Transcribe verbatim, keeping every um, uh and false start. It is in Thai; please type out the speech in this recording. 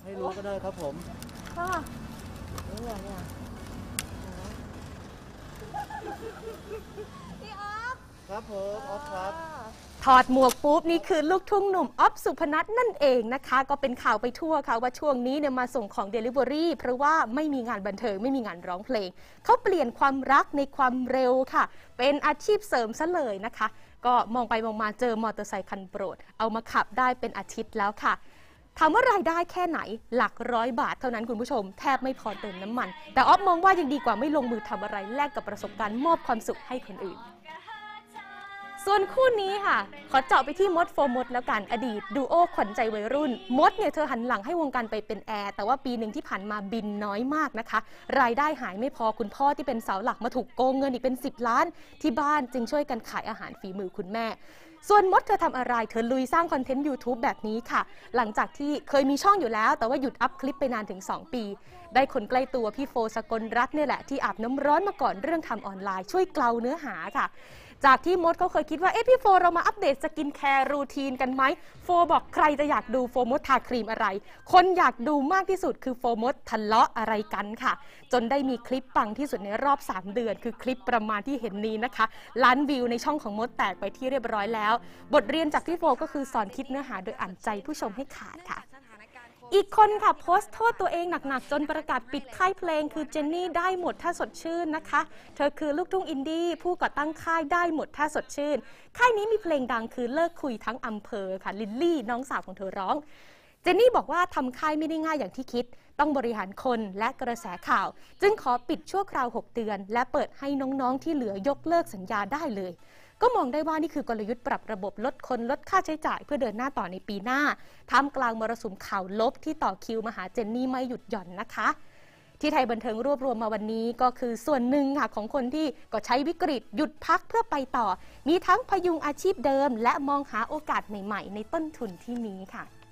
ให้รู้ก็ได้ครับผมค่ะนี่ไงเนี่ยพี่ออฟครับผมออฟครับถอดหมวกปุ๊บนี่คือลูกทุ่งหนุ่มอ๊อฟสุพนัทนั่นเองนะคะก็เป็นข่าวไปทั่วค่ะว่าช่วงนี้เนี่ยมาส่งของ Delivery เพราะว่าไม่มีงานบันเทิงไม่มีงานร้องเพลงเขาเปลี่ยนความรักในความเร็วค่ะเป็นอาชีพเสริมซะเลยนะคะก็มองไปมองมาเจอมอเตอร์ไซค์คันโปรดเอามาขับได้เป็นอาทิตย์แล้วค่ะถามว่ารายได้แค่ไหนหลักร้อยบาทเท่านั้นคุณผู้ชมแทบไม่พอเติมน้ำมันแต่อ๊อฟมองว่ายังดีกว่าไม่ลงมือทำอะไรแลกกับประสบการณ์มอบความสุขให้คนอื่นส่วนคู่นี้ค่ะขอเจาะไปที่มดโฟมดแล้วกันอดีตดูโอขวัญใจวัยรุ่นมดเนี่ยเธอหันหลังให้วงการไปเป็นแอร์แต่ว่าปีหนึ่งที่ผ่านมาบินน้อยมากนะคะรายได้หายไม่พอคุณพ่อที่เป็นเสาหลักมาถูกโกงเงินอีกเป็นสิบล้านที่บ้านจึงช่วยกันขายอาหารฝีมือคุณแม่ส่วนมดเธอทำอะไรเธอลุยสร้างคอนเทนต์ YouTube แบบนี้ค่ะหลังจากที่เคยมีช่องอยู่แล้วแต่ว่าหยุดอัพคลิปไปนานถึงสองปีได้คนใกล้ตัวพี่โฟสกลรัตน์เนี่ยแหละที่อาบน้ำร้อนมาก่อนเรื่องทำออนไลน์ช่วยเกลาเนื้อหาค่ะจากที่มดเขาเคยคิดว่าเอ๊ะพี่โฟเรามาอัปเดตสกินแคร์รูทีนกันไหมโฟบอกใครจะอยากดูโฟมดทาครีมอะไรคนอยากดูมากที่สุดคือโฟมดทะเลาะอะไรกันค่ะจนได้มีคลิปปังที่สุดในรอบสามเดือนคือคลิปประมาณที่เห็นนี้นะคะล้านวิวในช่องของมดแตกไปที่เรียบร้อยแล้วบทเรียนจากพี่โฟก็คือสอนคิดเนื้อหาโดยอ่านใจผู้ชมให้ขาดค่ะอีกคนค่ะโพสต์โทษตัวเองหนักๆจนประกาศปิดค่ายเพลงคือเจนนี่ได้หมดถ้าสดชื่นนะคะเธอคือลูกทุ่งอินดี้ผู้ก่อตั้งค่ายได้หมดถ้าสดชื่นค่ายนี้มีเพลงดังคือเลิกคุยทั้งอำเภอค่ะลิลลี่น้องสาวของเธอร้องเจนนี่บอกว่าทำค่ายไม่ได้ง่ายอย่างที่คิดต้องบริหารคนและกระแสข่าวจึงขอปิดชั่วคราวหกเดือนและเปิดให้น้องๆที่เหลือยกเลิกสัญญาได้เลยก็มองได้ว่านี่คือกลยุทธ์ปรับระบบลดคนลดค่าใช้จ่ายเพื่อเดินหน้าต่อในปีหน้าท่ามกลางมรสุมข่าวลบที่ต่อคิวมาหาเจนนี่ไม่หยุดหย่อนนะคะที่ไทยบันเทิงรวบรวมมาวันนี้ก็คือส่วนหนึ่งค่ะของคนที่ก็ใช้วิกฤตหยุดพักเพื่อไปต่อมีทั้งพยุงอาชีพเดิมและมองหาโอกาสใหม่ๆในต้นทุนที่มีค่ะ